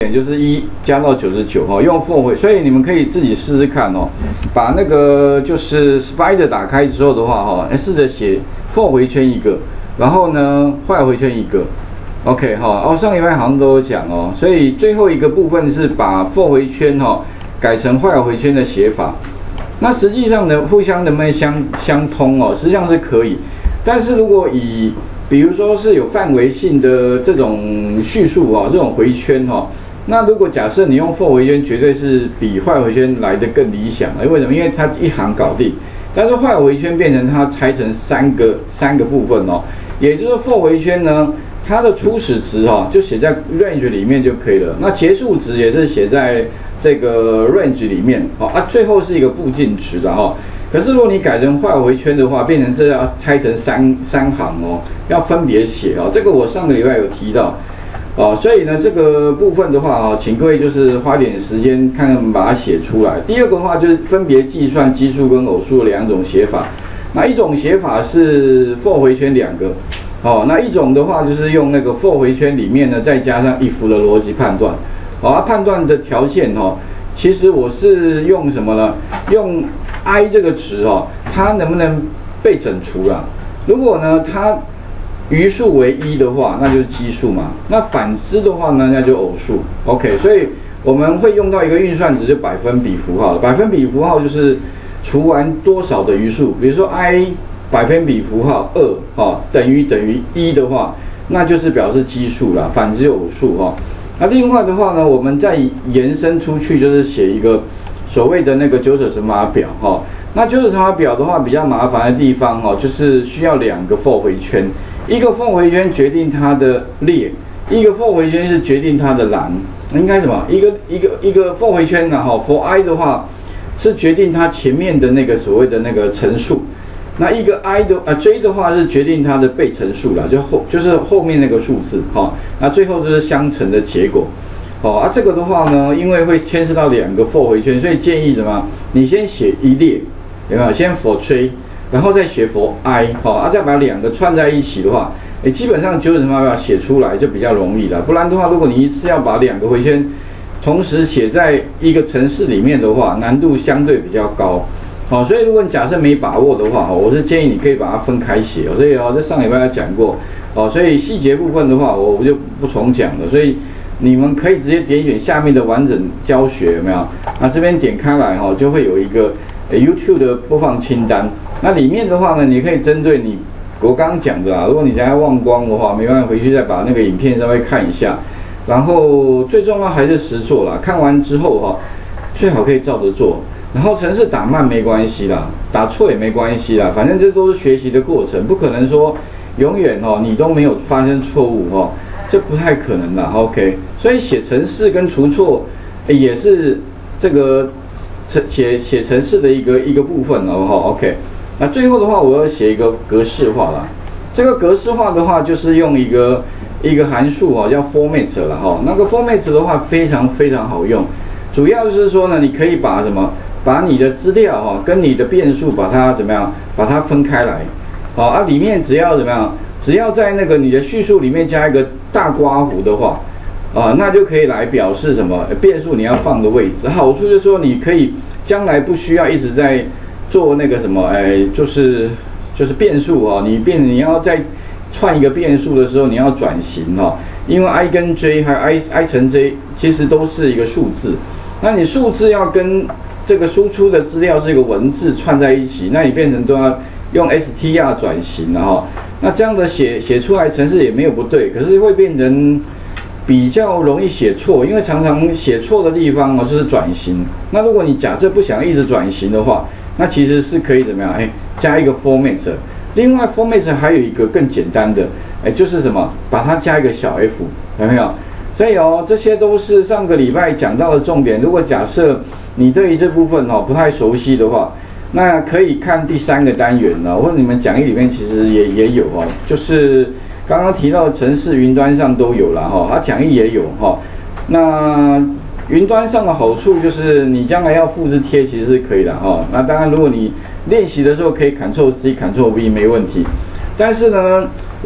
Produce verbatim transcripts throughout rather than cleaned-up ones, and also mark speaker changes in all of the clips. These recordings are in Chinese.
Speaker 1: 也就是一加到九十九哦，用 for 回，所以你们可以自己试试看哦。把那个就是 Spider 打开之后的话哈，试着写 for 回圈一个，然后呢 while 回圈一个。OK 哈，哦上礼拜好像都有讲哦，所以最后一个部分是把 for 回圈哈改成 while 回圈的写法。那实际上呢，互相能不能相相通哦？实际上是可以，但是如果以比如说是有范围性的这种叙述哦，这种回圈哦，那如果假设你用 for 回圈，绝对是比 while 回圈来得更理想了。为什么？因为它一行搞定，但是 while 回圈变成它拆成三个三个部分哦，也就是 for 回圈呢。它的初始值哈、哦、就写在 range 里面就可以了，那结束值也是写在这个 range 里面哦啊，最后是一个步进值的哈。可是如果你改成while回圈的话，变成这要拆成三三行哦，要分别写哦。这个我上个礼拜有提到哦，所以呢这个部分的话哦，请各位就是花点时间看看把它写出来。第二个的话就是分别计算奇数跟偶数的两种写法，那一种写法是 for 回圈两个。哦，那一种的话就是用那个 for 回圈里面呢，再加上 if 的逻辑判断。哦，啊、判断的条件哦，其实我是用什么呢？用 i 这个值哦，它能不能被整除啦？如果呢它余数为一的话，那就是奇数嘛。那反之的话呢，那就偶数。OK， 所以我们会用到一个运算值，就百分比符号。百分比符号就是除完多少的余数，比如说 i。百分比符号二哦等于等于一的话，那就是表示奇数啦，反之偶数哈。那另外的话呢，我们再延伸出去，就是写一个所谓的那个九者乘法表哈。那九者乘法表的话，比较麻烦的地方哦，就是需要两个 for 回圈，一个 for 回圈决定它的列，一个 for 回圈是决定它的栏。应该什么？一个一个一个 for 回圈呢哈 ，for i 的话是决定它前面的那个所谓的那个乘数。那一个 i 的啊 j 的话是决定它的被乘数啦，就后就是后面那个数字哈、哦。那最后就是相乘的结果。哦啊，这个的话呢，因为会牵涉到两个 for 回圈，所以建议怎么？你先写一列，有没有？先 for j， 然后再写 for i， 好、哦、啊，再把两个串在一起的话，诶，基本上九者乘法表写出来就比较容易了。不然的话，如果你一次要把两个回圈同时写在一个程式里面的话，难度相对比较高。好、哦，所以如果你假设没把握的话，我是建议你可以把它分开写哦。所以哦，在上礼拜有讲过哦，所以细节部分的话，我就不重讲了。所以你们可以直接点选下面的完整教学，有没有？那这边点开来哈、哦，就会有一个 YouTube 的播放清单。那里面的话呢，你可以针对你我刚刚讲的啦，如果你想要忘光的话，没关系，回去再把那个影片稍微看一下。然后最重要还是实作啦，看完之后哈、哦，最好可以照着做。然后程式打慢没关系啦，打错也没关系啦，反正这都是学习的过程，不可能说永远哦你都没有发生错误哦，这不太可能啦。OK， 所以写程式跟除错也是这个写写程式的一个一个部分哦。OK， 那最后的话我要写一个格式化啦，这个格式化的话就是用一个一个函数哦叫 format 啦哈，那个 format 的话非常非常好用，主要就是说呢，你可以把什么？把你的资料哈跟你的变数把它怎么样？把它分开来，好啊，里面只要怎么样？只要在那个你的叙述里面加一个大括弧的话，啊，那就可以来表示什么变数你要放的位置。好处就是说你可以将来不需要一直在做那个什么，哎，就是就是变数哦，你变你要再串一个变数的时候，你要转型哈，因为 i 跟 j 还有 i i 乘 j 其实都是一个数字，那你数字要跟这个输出的资料是一个文字串在一起，那你变成都要用 str 转型了哈。那这样的写写出来程式也没有不对，可是会变成比较容易写错，因为常常写错的地方哦就是转型。那如果你假设不想一直转型的话，那其实是可以怎么样？哎，加一个 format。另外 format 还有一个更简单的，哎，就是什么？把它加一个小 f， 有没有？所以哦，这些都是上个礼拜讲到的重点。如果假设你对于这部分哦不太熟悉的话，那可以看第三个单元呢，或者你们讲义里面其实也也有哦，就是刚刚提到的程式云端上都有了哈，它讲义也有哈。那云端上的好处就是你将来要复制贴其实是可以的哈。那当然如果你练习的时候可以 Ctrl C Ctrl V 没问题，但是呢，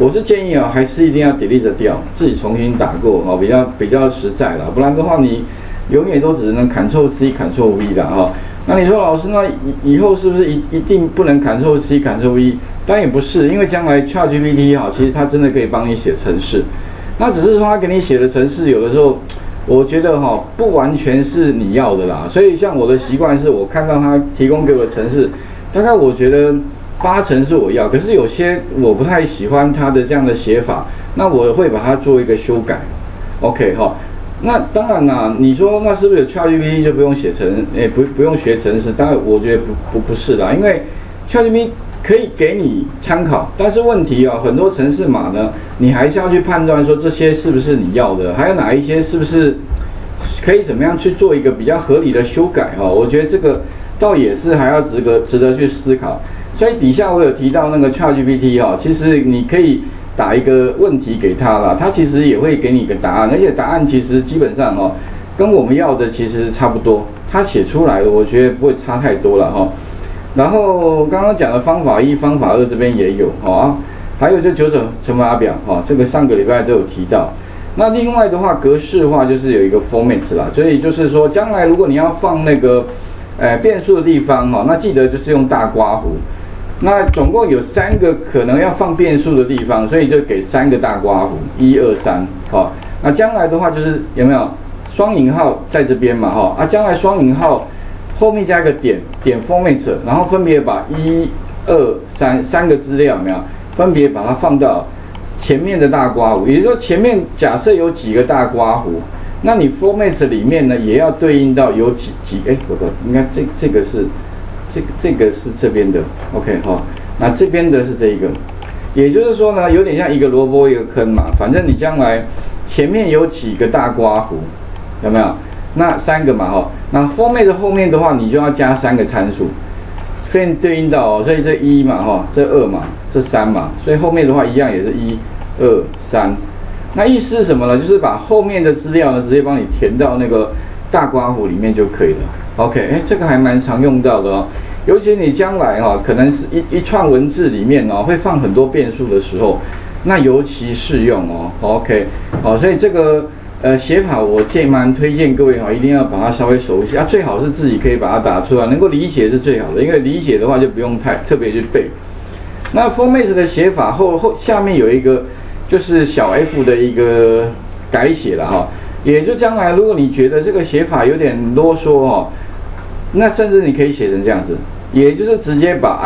Speaker 1: 我是建议啊，还是一定要 delete 掉，自己重新打过哦，比较比较实在啦。不然的话，你永远都只能 Ctrl C、Ctrl V 的哈。那你说老师，那以以后是不是一一定不能 Ctrl C、Ctrl V？ 当然也不是，因为将来 ChatGPT 哈，其实它真的可以帮你写程式。那只是说它给你写的程式，有的时候我觉得哈，不完全是你要的啦。所以像我的习惯是，我看到它提供给我的程式，大概我觉得八成是我要，可是有些我不太喜欢它的这样的写法，那我会把它做一个修改。OK 哈，那当然啦，你说那是不是有 ChatGPT 就不用写程，诶、欸、不不用学程式？当然我觉得不不不是啦，因为 ChatGPT 可以给你参考，但是问题啊，很多程式码呢，你还是要去判断说这些是不是你要的，还有哪一些是不是可以怎么样去做一个比较合理的修改哈？我觉得这个倒也是还要值得值得去思考。所以底下我有提到那个 ChatGPT 哈，其实你可以打一个问题给他啦，他其实也会给你一个答案，而且答案其实基本上哦，跟我们要的其实差不多，他写出来的我觉得不会差太多了哈。然后刚刚讲的方法一、方法二这边也有啊，还有就九种乘法表哈，这个上个礼拜都有提到。那另外的话，格式化就是有一个 format 啦，所以就是说，将来如果你要放那个呃变数的地方哈，那记得就是用大括弧。那总共有三个可能要放变数的地方，所以就给三个大括弧，一二三，好。那将来的话就是有没有双引号在这边嘛，哈啊，将来双引号后面加一个点点 format， 然后分别把一、二、三三个资料有没有分别把它放到前面的大括弧，也就是说前面假设有几个大括弧，那你 format 里面呢也要对应到有几几，哎，我的应该这这个是。这个这个是这边的 ，OK 哈，那这边的是这一个，也就是说呢，有点像一个萝卜一个坑嘛，反正你将来前面有几个大括弧，有没有？那三个嘛哈，那 format 后面的话，你就要加三个参数，分对应到哦，所以这一嘛哈，这二嘛，这三嘛，所以后面的话一样也是一、二、三。那意思是什么呢？就是把后面的资料呢，直接帮你填到那个大括弧里面就可以了。OK， 哎，这个还蛮常用到的哦，尤其你将来哈、哦，可能是一一串文字里面哦，会放很多变数的时候，那尤其适用哦。OK， 好、哦，所以这个呃写法我建蛮推荐各位哈、哦，一定要把它稍微熟悉啊，最好是自己可以把它打出来，能够理解是最好的，因为理解的话就不用太特别去背。那 format 的写法后后下面有一个就是小 f 的一个改写了哈、哦，也就将来如果你觉得这个写法有点啰嗦哦。那甚至你可以写成这样子，也就是直接把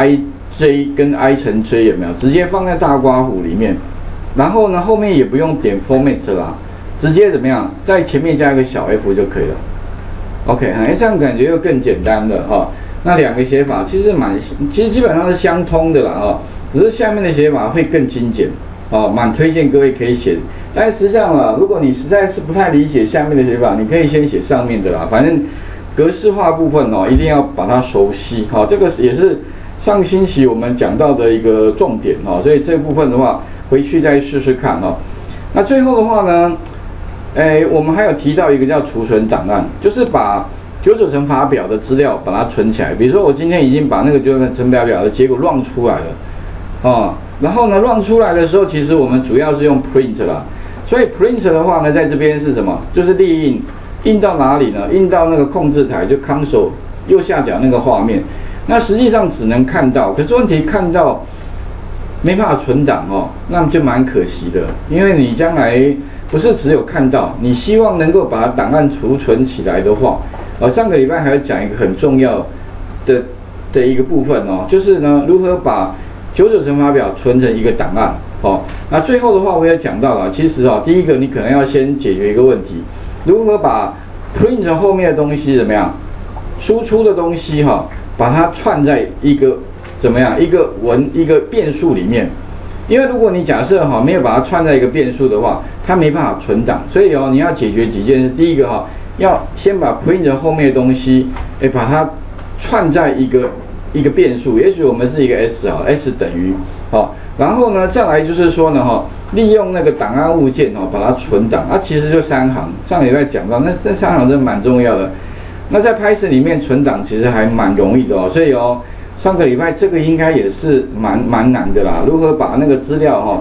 Speaker 1: ij 跟 i 乘 j 有没有直接放在大括弧里面，然后呢后面也不用点 format 啦，直接怎么样在前面加一个小 f 就可以了。OK， 哎，这样感觉又更简单了哈、哦。那两个写法其实蛮，其实基本上是相通的啦哈、哦，只是下面的写法会更精简哦，蛮推荐各位可以写。但实际上啊，如果你实在是不太理解下面的写法，你可以先写上面的啦，反正。格式化部分哦，一定要把它熟悉，好、哦，这个也是上星期我们讲到的一个重点哦，所以这部分的话，回去再试试看哦。那最后的话呢，诶，我们还有提到一个叫储存档案，就是把九九乘法表的资料把它存起来。比如说我今天已经把那个九九乘法表的结果 run 出来了，哦，然后呢 run 出来的时候，其实我们主要是用 print 啦，所以 print 的话呢，在这边是什么？就是列印。印到哪里呢？印到那个控制台，就 console 右下角那个画面。那实际上只能看到，可是问题看到没办法存档哦，那就蛮可惜的。因为你将来不是只有看到，你希望能够把档案储存起来的话，呃，上个礼拜还有讲一个很重要的的一个部分哦，就是呢如何把九九乘法表存成一个档案哦。那最后的话我也讲到了，其实哦，第一个你可能要先解决一个问题。如何把 print 后面的东西怎么样，输出的东西哈、哦，把它串在一个怎么样一个文一个变数里面？因为如果你假设哈、哦、没有把它串在一个变数的话，它没办法存档。所以哦，你要解决几件事。第一个哈、哦，要先把 print 后面的东西，哎，把它串在一个一个变数，也许我们是一个 s 啊 ，s 等于好，然后呢，再来就是说呢哈。利用那个档案物件哦，把它存档啊，其实就三行。上礼拜讲到，那这三行真的蛮重要的。那在 Python 里面存档其实还蛮容易的哦，所以哦，上个礼拜这个应该也是蛮蛮难的啦。如何把那个资料哈、哦、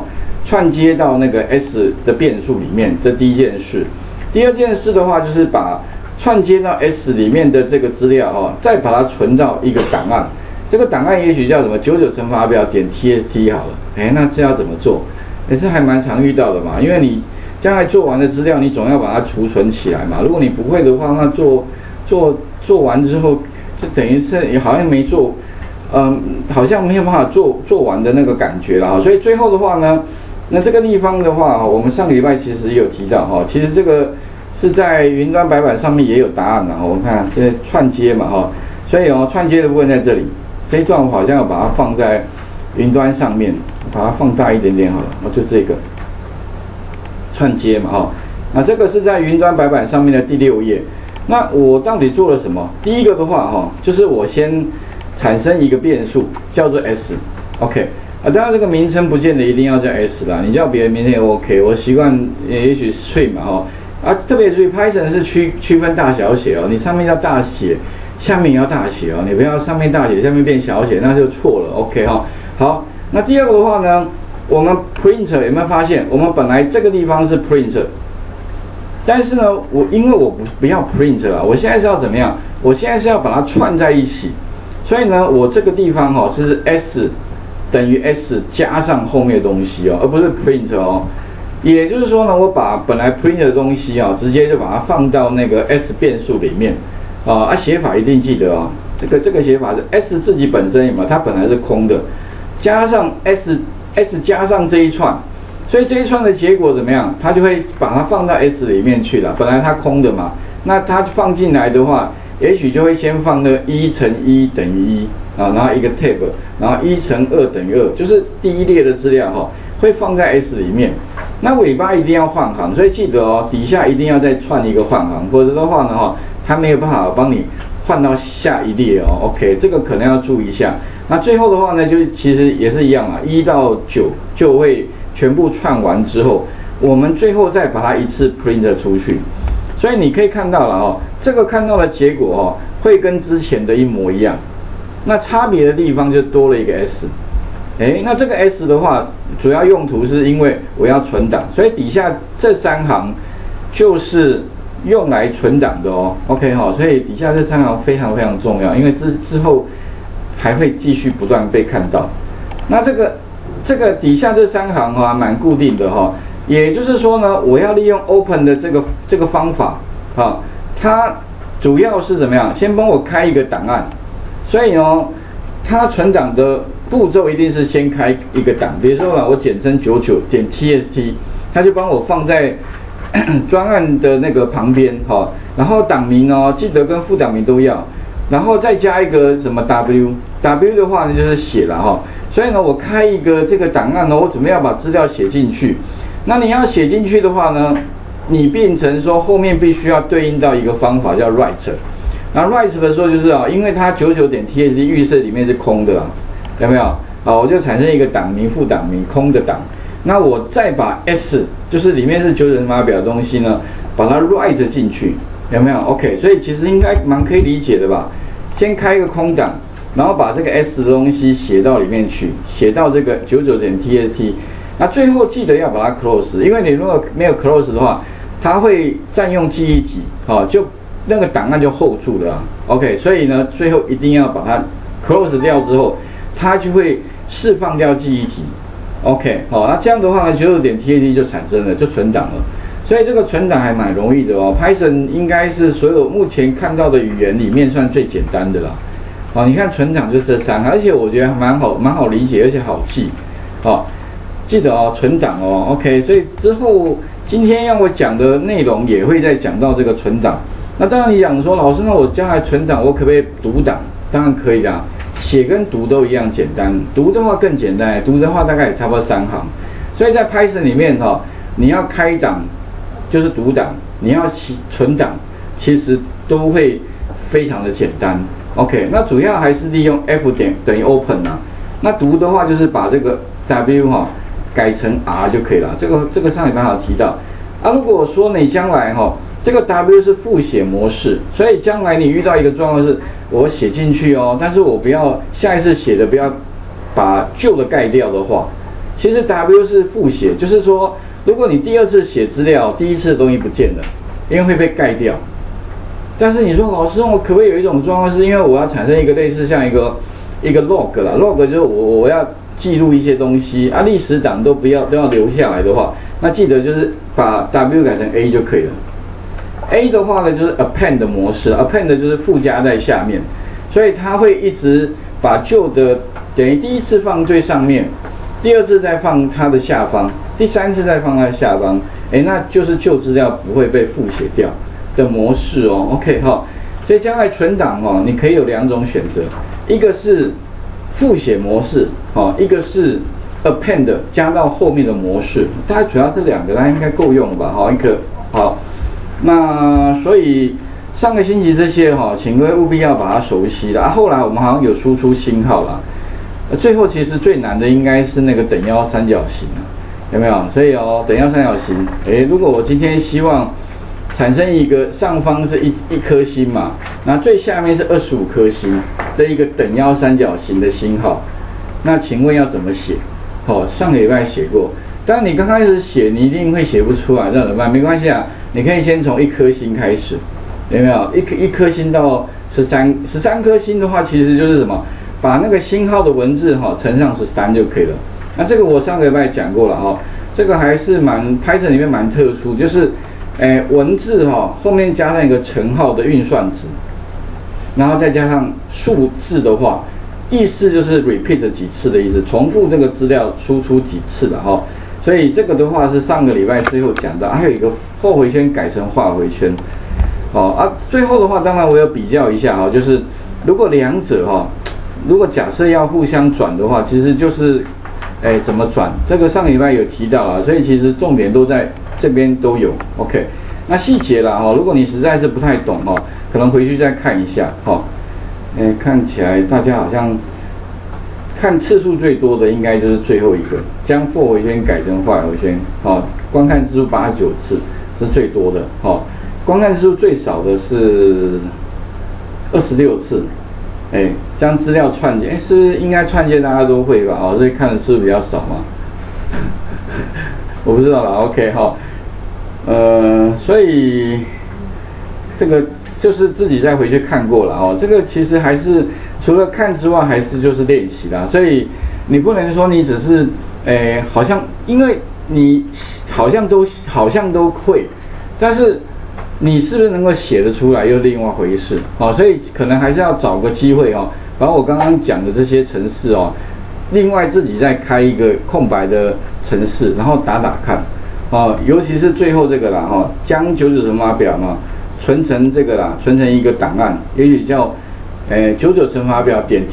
Speaker 1: 串接到那个 S 的变数里面，这第一件事。第二件事的话，就是把串接到 S 里面的这个资料哦，再把它存到一个档案。这个档案也许叫什么九九乘法表点 T S T 好了。哎，那这要怎么做？也是还蛮常遇到的嘛，因为你将来做完的资料，你总要把它储存起来嘛。如果你不会的话，那做做做完之后，这等于是好像没做，嗯，好像没有办法做做完的那个感觉了。所以最后的话呢，那这个地方的话，我们上个礼拜其实也有提到哈，其实这个是在云端白板上面也有答案的哈。我们看这串接嘛哈，所以哦，串接的部分在这里，这一段我好像要把它放在云端上面，把它放大一点点好了，哦，就这个串接嘛哈。那这个是在云端白板上面的第六页。那我到底做了什么？第一个的话哈，就是我先产生一个变数，叫做 S，OK。啊，当然这个名称不见得一定要叫 S 啦，你叫别的名称也 OK。我习惯也许 string 嘛哈，啊，特别注意 Python 是区区分大小写哦，你上面要大写，下面也要大写哦，你不要上面大写，下面变小写，那就错了 ，OK 哈。好，那第二个的话呢，我们 print 有没有发现，我们本来这个地方是 print， 但是呢，我因为我不不要 print 了，我现在是要怎么样？我现在是要把它串在一起，所以呢，我这个地方哈是 S。等于 S 加上后面的东西哦，而不是 print 哦。也就是说呢，我把本来 print 的东西啊、哦，直接就把它放到那个 S 变数里面啊。啊，写法一定记得哦。这个这个写法是 S 自己本身嘛，它本来是空的，加上 S S 加上这一串，所以这一串的结果怎么样？它就会把它放到 S 里面去了。本来它空的嘛，那它放进来的话，也许就会先放那个一乘一等于一。啊，然后一个 tab， 然后一乘二等于二，就是第一列的资料哈、哦，会放在 S 里面。那尾巴一定要换行，所以记得哦，底下一定要再串一个换行，否则的话呢哈，它没有办法帮你换到下一列哦。OK， 这个可能要注意一下。那最后的话呢，就其实也是一样啊，一到九就会全部串完之后，我们最后再把它一次 print 出去。所以你可以看到了哦，这个看到的结果哦，会跟之前的一模一样。那差别的地方就多了一个 S， 哎，那这个 S 的话，主要用途是因为我要存档，所以底下这三行就是用来存档的哦。OK 哈，所以底下这三行非常非常重要，因为之之后还会继续不断被看到。那这个这个底下这三行哈、啊，蛮固定的哈、哦，也就是说呢，我要利用 Open 的这个这个方法啊，它主要是怎么样？先帮我开一个档案。所以呢，它存档的步骤一定是先开一个档，比如说呢，我简称九九点 T S T， 它就帮我放在专案的那个旁边哈、哦，然后档名哦，记得跟副档名都要，然后再加一个什么 W，W 的话呢就是写了哈、哦，所以呢，我开一个这个档案呢，我准备要把资料写进去，那你要写进去的话呢，你变成说后面必须要对应到一个方法叫 write。那 write 的时候就是啊，因为它九九点 T S T 预设里面是空的啊，有没有？啊，我就产生一个档名、副档名、空的档。那我再把 S， 就是里面是九九乘法表的东西呢，把它 write 进去，有没有 ？OK， 所以其实应该蛮可以理解的吧？先开一个空档，然后把这个 S 的东西写到里面去，写到这个九九点 T S T。那最后记得要把它 close， 因为你如果没有 close 的话，它会占用记忆体，啊，就。那个档案就 hold 住了啊 ，OK， 所以呢，最后一定要把它 close 掉之后，它就会释放掉记忆体 ，OK， 好、哦，那这样的话呢，九九点 T S T 就产生了，就存档了。所以这个存档还蛮容易的哦 ，Python 应该是所有目前看到的语言里面算最简单的啦。哦，你看存档就是这三，而且我觉得还蛮好，蛮好理解，而且好记。哦，记得哦，存档哦 ，OK， 所以之后今天要我讲的内容也会再讲到这个存档。那当然，你讲说老师，那我将来存档，我可不可以读档？当然可以啦，写跟读都一样简单。读的话更简单，读的话大概也差不多三行。所以在 Python 里面哈、哦，你要开档就是读档，你要存档，其实都会非常的简单。OK， 那主要还是利用 F 点等于 Open 啊。那读的话就是把这个 W 哈、哦、改成 R 就可以了。这个这个上礼拜有提到啊。如果说你将来哈、哦。这个 W 是复写模式，所以将来你遇到一个状况是，我写进去哦，但是我不要下一次写的不要把旧的盖掉的话， 其实 W 是复写，就是说，如果你第二次写资料，第一次的东西不见了，因为会被盖掉。但是你说老师，我可不可以有一种状况，是因为我要产生一个类似像一个一个 log 啦 ，log 就是我我要记录一些东西啊，历史档都不要都要留下来的话，那记得就是把 W 改成 A 就可以了。A 的话呢，就是 append 的模式 ，append 就是附加在下面，所以它会一直把旧的等于第一次放最上面，第二次再放它的下方，第三次再放它的下方，哎，那就是旧资料不会被复写掉的模式哦。OK 哈，所以将来存档哦，你可以有两种选择，一个是复写模式，哦，一个是 append 加到后面的模式，大概主要这两个，大家应该够用了吧？哈，一个好。那所以上个星期这些哈，请各位务必要把它熟悉了啊。后来我们好像有输出星号啦，最后其实最难的应该是那个等腰三角形啊，有没有？所以哦，等腰三角形，诶，如果我今天希望产生一个上方是一一颗星嘛，那最下面是二十五颗星的一个等腰三角形的星号，那请问要怎么写？好，上个礼拜写过，当然你刚开始写，你一定会写不出来，那怎么办？没关系啊。你可以先从一颗星开始，有没有？一颗一颗星到十三，十三颗星的话，其实就是什么？把那个星号的文字哈乘上十三就可以了。那这个我上个礼拜讲过了哈，这个还是蛮 Python 里面蛮特殊，就是，诶文字哈后面加上一个乘号的运算值，然后再加上数字的话，意思就是 repeat 几次的意思，重复这个资料输出几次的哈。所以这个的话是上个礼拜最后讲的，还有一个for回圈改成画回圈，哦啊，最后的话当然我有比较一下哈，就是如果两者哈，如果假设要互相转的话，其实就是，哎怎么转？这个上个礼拜有提到啊，所以其实重点都在这边都有 ，OK。那细节啦哈，如果你实在是不太懂哈，可能回去再看一下哈。哎，看起来大家好像。看次数最多的应该就是最后一个，将for回圈改成画回圈，哦，观看次数八十九次是最多的，哦，观看次数最少的是二十六次，哎，将资料串接，哎，是不是应该串接大家都会吧？哦，所以看的次数比较少嘛，我不知道啦 ，OK 哈，呃，所以这个就是自己再回去看过了哦，这个其实还是。除了看之外，还是就是练习啦，所以你不能说你只是，诶、欸，好像因为你好像都好像都会，但是你是不是能够写得出来又另外回事哦，所以可能还是要找个机会哦，把我刚刚讲的这些程式哦，另外自己再开一个空白的程式，然后打打看哦，尤其是最后这个啦哈、哦，将九九乘法表嘛存成这个啦，存成一个档案，也许叫。诶，九九乘法表点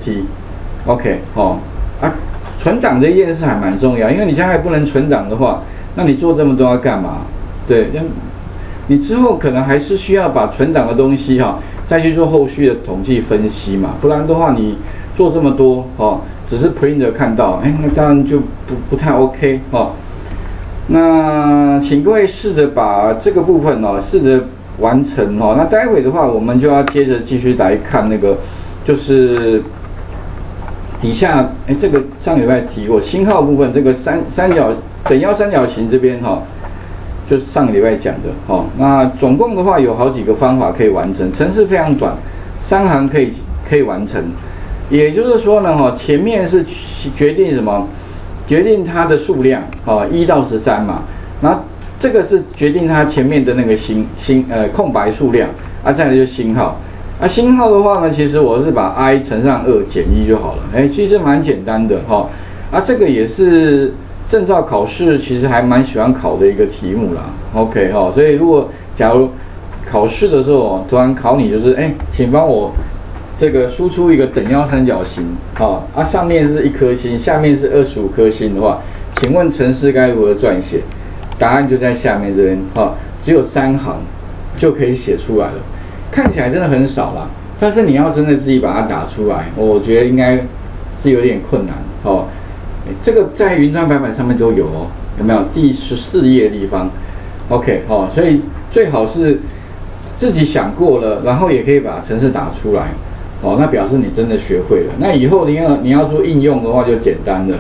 Speaker 1: txt，OK 哦啊，存档这件事还蛮重要，因为你将来不能存档的话，那你做这么多要干嘛？对，你之后可能还是需要把存档的东西哈、哦，再去做后续的统计分析嘛，不然的话你做这么多哦，只是 print 看到，哎，那当然就不不太 OK 哦。那请各位试着把这个部分哦，试着。完成哦，那待会的话，我们就要接着继续来看那个，就是底下哎，这个上礼拜提过星号部分，这个三三角等腰三角形这边哈、哦，就是上个礼拜讲的哦。那总共的话有好几个方法可以完成，程式非常短，三行可以可以完成。也就是说呢，哈，前面是决定什么？决定它的数量哦，一到十三嘛，然后。这个是决定它前面的那个星星呃空白数量啊，再来就是星号啊，星号的话呢，其实我是把 i 乘上二减一就好了，哎，其实蛮简单的哈、哦、啊，这个也是证照考试其实还蛮喜欢考的一个题目啦 ，OK 哈、哦，所以如果假如考试的时候突然考你就是哎，请帮我这个输出一个等腰三角形，哦啊，上面是一颗星，下面是二十五颗星的话，请问程式该如何撰写？答案就在下面这边哈、哦，只有三行就可以写出来了，看起来真的很少啦。但是你要真的自己把它打出来，我觉得应该是有点困难哦。这个在云端白板上面都有哦，有没有？第十四页的地方 ，OK 哦，所以最好是自己想过了，然后也可以把程式打出来哦，那表示你真的学会了。那以后你要你要做应用的话就简单了。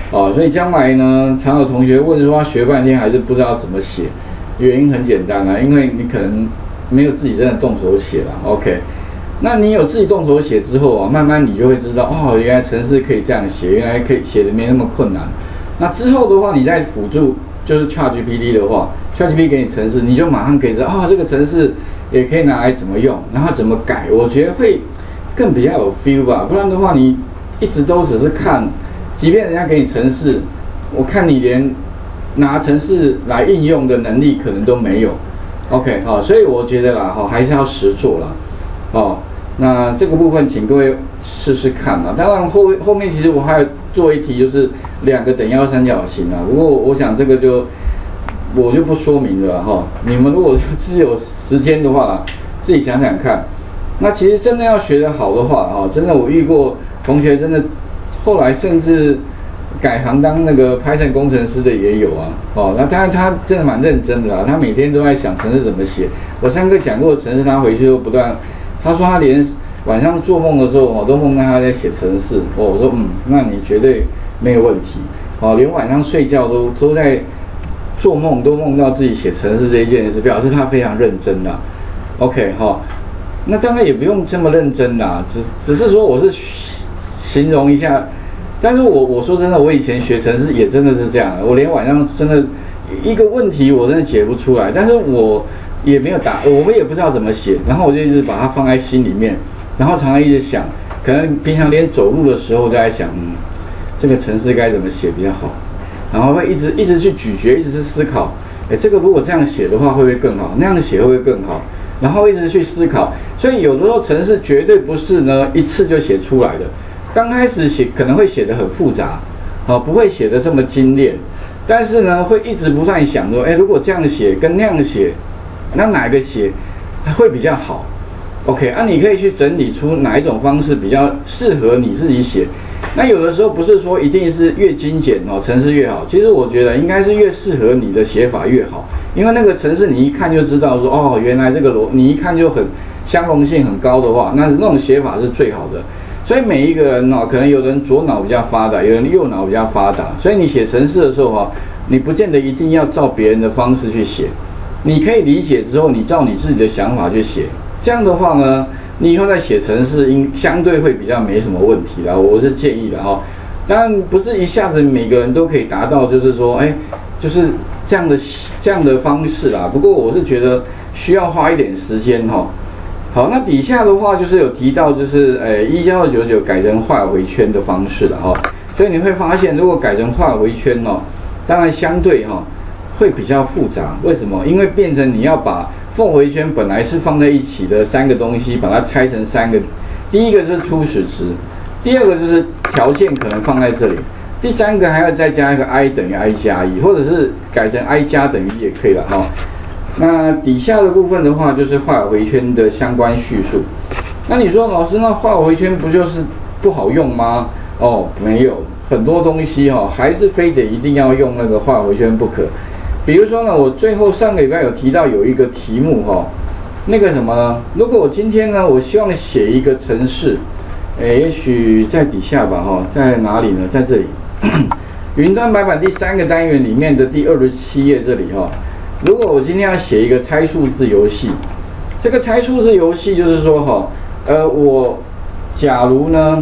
Speaker 1: 哦，所以将来呢，常有同学问说，他学半天还是不知道怎么写，原因很简单啊，因为你可能没有自己真的动手写啦 OK， 那你有自己动手写之后啊，慢慢你就会知道，哦，原来程式可以这样写，原来可以写的没那么困难。那之后的话，你再辅助就是 ChatGPT 的话 ，ChatGPT 给你程式，你就马上可以知道，啊、哦，这个程式也可以拿来怎么用，然后怎么改，我觉得会更比较有 feel 吧。不然的话，你一直都只是看。即便人家给你程式，我看你连拿程式来应用的能力可能都没有。OK， 好，所以我觉得啦，哈，还是要实做啦，哦，那这个部分请各位试试看啦。当然后后面其实我还有做一题，就是两个等腰三角形啊。不过我想这个就我就不说明了哈。你们如果是有时间的话啦，自己想想看。那其实真的要学得好的话，哈，真的我遇过同学真的。后来甚至改行当那个 Python 工程师的也有啊，哦，那当然他真的蛮认真的啦，他每天都在想程式怎么写。我上课讲过的程式，他回去都不断，他说他连晚上做梦的时候，我都梦到他在写程式。哦，我说嗯，那你绝对没有问题，哦，连晚上睡觉都都在做梦，都梦到自己写程式这一件事，表示他非常认真啦。OK 哈、哦，那当然也不用这么认真啦，只只是说我是形容一下。但是我我说真的，我以前学程式也真的是这样，我连晚上真的一个问题我真的解不出来，但是我也没有答，我们也不知道怎么写，然后我就一直把它放在心里面，然后常常一直想，可能平常连走路的时候都在想，嗯，这个程式该怎么写比较好，然后会一直一直去咀嚼，一直去思考，哎，这个如果这样写的话会不会更好？那样写会不会更好？然后一直去思考，所以有的时候程式绝对不是呢一次就写出来的。刚开始写可能会写得很复杂，啊，不会写得这么精炼，但是呢，会一直不断想说，哎，如果这样写跟那样写，那哪一个写会比较好 ？OK， 啊，你可以去整理出哪一种方式比较适合你自己写。那有的时候不是说一定是越精简哦，程式越好，其实我觉得应该是越适合你的写法越好，因为那个程式你一看就知道说，哦，原来这个逻你一看就很相容性很高的话，那那种写法是最好的。所以每一个人呢、哦，可能有人左脑比较发达，有人右脑比较发达。所以你写程式的时候哈、哦，你不见得一定要照别人的方式去写，你可以理解之后，你照你自己的想法去写。这样的话呢，你以后在写程式应相对会比较没什么问题啦。我是建议的哈、哦，当然不是一下子每个人都可以达到，就是说，哎，就是这样的这样的方式啦。不过我是觉得需要花一点时间哈、哦。好，那底下的话就是有提到，就是呃一加二九九改成画回圈的方式了哈、哦，所以你会发现，如果改成画回圈哦，当然相对哈、哦、会比较复杂。为什么？因为变成你要把凤回圈本来是放在一起的三个东西，把它拆成三个，第一个是初始值，第二个就是条件可能放在这里，第三个还要再加一个 i 等于 i 加一，或者是改成 i 加等于一也可以了哈、哦。那底下的部分的话，就是画回圈的相关叙述。那你说老师，那画回圈不就是不好用吗？哦，没有，很多东西哈、哦，还是非得一定要用那个画回圈不可。比如说呢，我最后上个礼拜有提到有一个题目哈、哦，那个什么呢？如果我今天呢，我希望写一个程式，诶，也许在底下吧哈、哦，在哪里呢？在这里，云端白板第三个单元里面的第二十七页这里哈、哦。如果我今天要写一个猜数字游戏，这个猜数字游戏就是说哈，呃，我假如呢，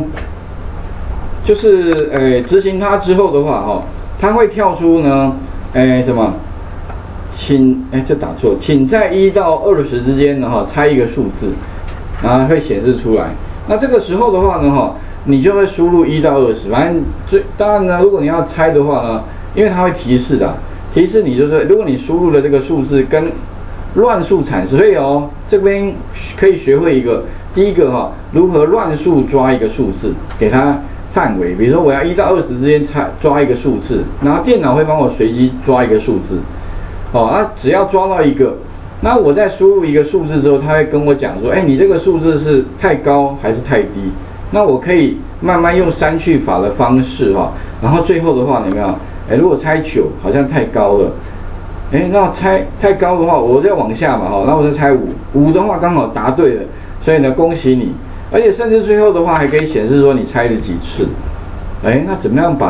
Speaker 1: 就是呃执行它之后的话哈，它会跳出呢，哎什么，请哎这打错，请在一到二十之间呢哈猜一个数字，然后会显示出来。那这个时候的话呢哈，你就会输入一到二十，反正最当然呢，如果你要猜的话呢，因为它会提示的。提示你就是，如果你输入的这个数字跟乱数产生，所以哦，这边可以学会一个，第一个哈、哦，如何乱数抓一个数字，给它范围，比如说我要一到二十之间猜抓一个数字，然后电脑会帮我随机抓一个数字，哦，那只要抓到一个，那我再输入一个数字之后，它会跟我讲说，哎，你这个数字是太高还是太低？那我可以慢慢用删去法的方式哈、哦，然后最后的话，有没有？哎，如果猜九好像太高了，哎，那猜太高的话，我再往下嘛，哈，那我再猜五，五的话刚好答对了，所以呢，恭喜你，而且甚至最后的话还可以显示说你猜了几次，哎，那怎么样把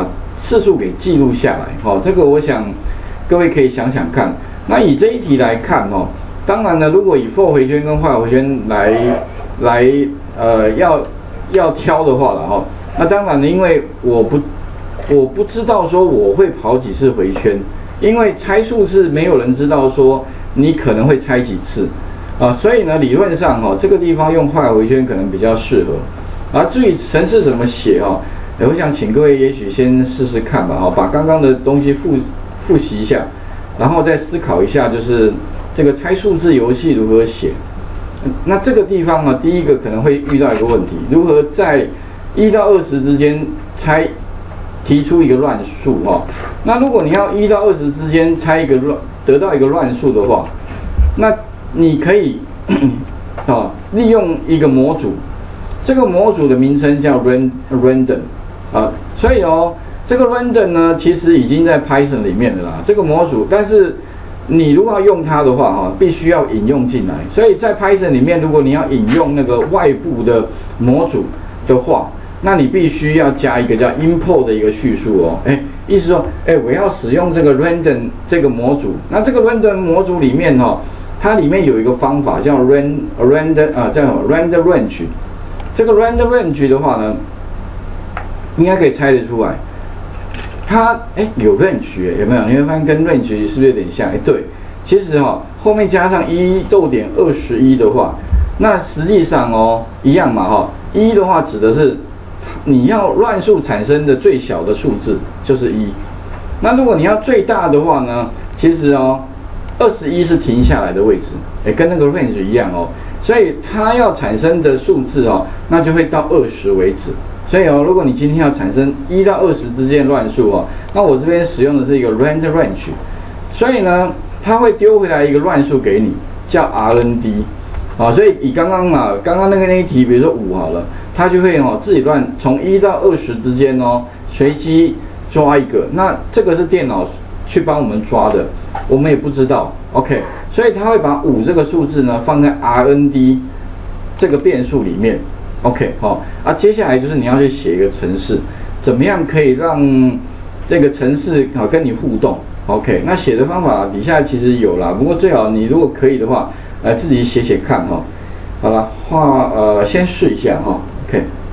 Speaker 1: 次数给记录下来。哦，这个我想各位可以想想看。那以这一题来看哦，当然呢，如果以 for 回圈跟坏回圈来来呃要要挑的话了哈，那当然呢，因为我不我不知道说我会跑几次回圈，因为猜数字没有人知道说你可能会猜几次。啊，所以呢，理论上哈、哦，这个地方用坏回圈可能比较适合。而至于程式怎么写哈、哦，我想请各位也许先试试看吧，哈，把刚刚的东西复复习一下，然后再思考一下，就是这个猜数字游戏如何写。那这个地方呢，第一个可能会遇到一个问题，如何在一到二十之间猜提出一个乱数哈、哦？那如果你要一到二十之间猜一个乱得到一个乱数的话，那你可以啊利用一个模组，这个模组的名称叫 random 啊，所以哦，这个 random 呢其实已经在 Python 里面的啦，这个模组，但是你如果要用它的话哈、啊，必须要引用进来，所以在 Python 里面，如果你要引用那个外部的模组的话，那你必须要加一个叫 import 的一个叙述哦，哎，意思说，哎，我要使用这个 random 这个模组，那这个 random 模组里面哈、哦。它里面有一个方法叫 rand random 啊，叫 random range。这个 random range 的话呢，应该可以猜得出来。它哎有 range 有没有？你会发现跟 range 是不是有点像？哎，对，其实哈、哦、后面加上一逗点二十一的话，那实际上哦一样嘛哈、哦。一的话指的是你要乱数产生的最小的数字就是一。那如果你要最大的话呢，其实哦。二十一是停下来的位置，哎，跟那个 range 一样哦，所以它要产生的数字哦，那就会到二十为止。所以哦，如果你今天要产生一到二十之间乱数哦，那我这边使用的是一个 random range， 所以呢，它会丢回来一个乱数给你，叫 R N D， 啊，所以以刚刚嘛，刚刚那个那一题，比如说五好了，它就会哦自己乱从一到二十之间哦随机抓一个，那这个是电脑去帮我们抓的。我们也不知道 ，OK， 所以他会把五这个数字呢放在 R N D 这个变数里面 ，OK， 好、哦，啊，接下来就是你要去写一个程式，怎么样可以让这个程式好跟你互动 ，OK， 那写的方法底下其实有啦，不过最好你如果可以的话，来自己写写看哈、哦，好了，画呃先试一下哈、哦、，OK。